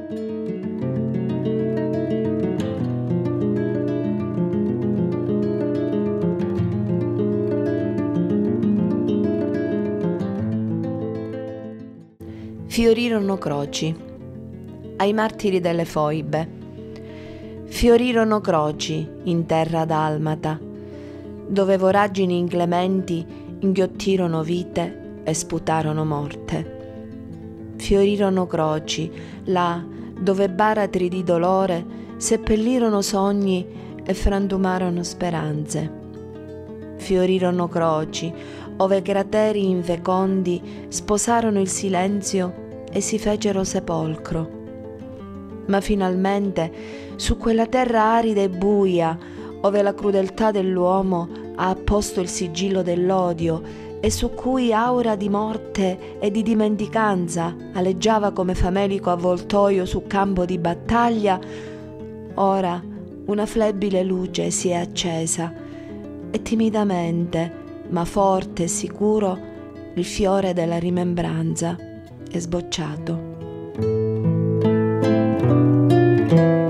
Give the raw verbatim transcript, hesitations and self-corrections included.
Fiorirono croci ai martiri delle foibe. Fiorirono croci in terra dalmata, dove voragini inclementi inghiottirono vite e sputarono morte. Fiorirono croci là dove baratri di dolore seppellirono sogni e frantumarono speranze. Fiorirono croci ove crateri infecondi sposarono il silenzio e si fecero sepolcro. Ma finalmente su quella terra arida e buia, ove la crudeltà dell'uomo ha apposto il sigillo dell'odio e su cui aura di morte e di dimenticanza aleggiava come famelico avvoltoio su campo di battaglia, ora una flebile luce si è accesa e timidamente, ma forte e sicuro, il fiore della rimembranza è sbocciato.